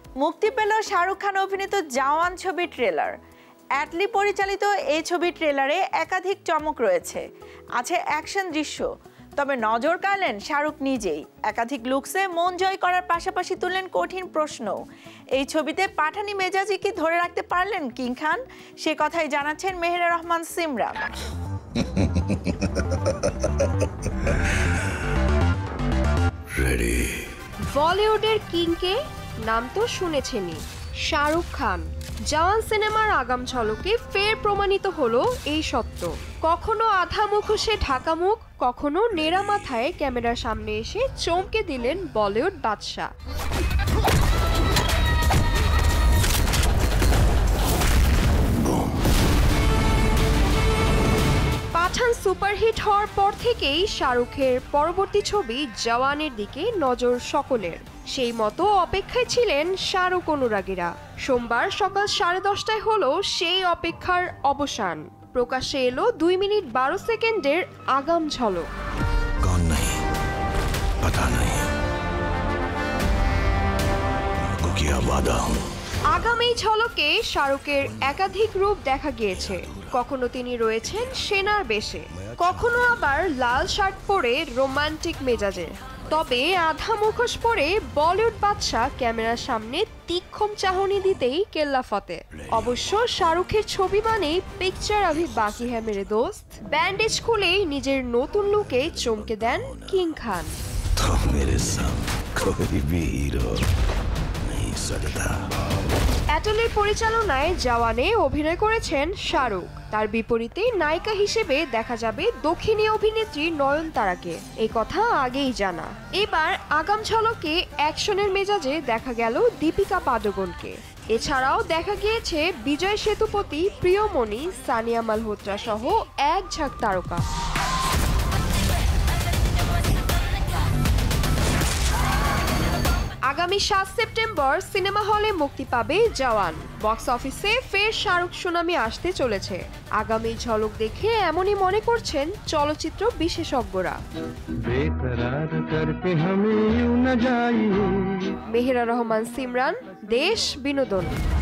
মুক্তি পেল শাহরুখ খান অভিনীত জওয়ান ছবির ট্রেলার। অ্যাটলি পরিচালিত এই ছবির ট্রেলারে একাধিক চমক রয়েছে, আছে অ্যাকশন দৃশ্য। তবে নজর কাড়লেন শাহরুখ নিজেই। একাধিক লুকসে মন জয় করার পাশাপাশি তুললেন কঠিন প্রশ্ন। এই ছবিতে পাঠানি মেজাজি কি ধরে রাখতে পারলেন কিং খান? সে কথাই জানাচ্ছেন মেহেরা রহমান সিমরান। বলিউডের কিংকে নাম তো শুনেছেনই, শাহরুখ খান। জওয়ান সিনেমার আগাম ঝলকে ফের প্রমাণিত হলো এই সত্য। কখনো আধা মুখোশে ঢাকা মুখ, কখনো নেড়া মাথায় ক্যামেরার সামনে এসে চমকে দিলেন বলিউড বাদশা। পাঠান সুপারহিট হওয়ার পর থেকেই শাহরুখের পরবর্তী ছবি জওয়ানের দিকে নজর সকলের। সেই মতো অপেক্ষায় ছিলেন শাহরুখ অনুরাগীরা। সোমবার সকাল 10:30টায় হলো সেই অপেক্ষার অবসান। প্রকাশ্যে এলো 2 মিনিট 12 সেকেন্ডের আগাম ঝলক। আগামী ঝলকে শাহরুখের একাধিক রূপ দেখা গিয়েছে। কখনো তিনি রয়েছেন সেনার বেশে, কখনো আবার লাল শার্ট পরে রোমান্টিক মেজাজে। তবে আধা মুখোশ পরে বলিউড বাদশা ক্যামেরার সামনে তীক্ষ্ণ চাহনি দিতেই কেল্লা ফতে। অবশ্য শাহরুখের ছবি মানেই পিকচার আভি বাকি হ্যাঁ মেরে দোস্ত। ব্যান্ডেজ খুলেই নিজের নতুন লুকে চমকে দেন কিং খান। অ্যাটলির পরিচালনায় জওয়ানে অভিনয় করেছেন শাহরুখ। তার বিপরীতে নায়িকা হিসেবে দেখা যাবে দক্ষিণী অভিনেত্রী নয়নতারাকে। এই কথা আগেই জানা। এবার আগাম ঝলকে অ্যাকশনের মেজাজে দেখা গেল দীপিকা পাডুকোনকে। এছাড়াও দেখা গিয়েছে বিজয় সেতুপতি, প্রিয়মণি, সানিয়া মালহোত্রা সহ এক ঝাঁক তারকা। আগামী 7 সেপ্টেম্বর সিনেমা হলে মুক্তি পাবে জওয়ান। বক্স অফিসে ফের শাহরুখ সুনামি আসতে চলেছে। আগামী ঝলক দেখে এমনই মনে করছেন চলচ্চিত্র বিশেষজ্ঞরা। মেহেরা রহমান সিমরান, দেশ বিনোদন।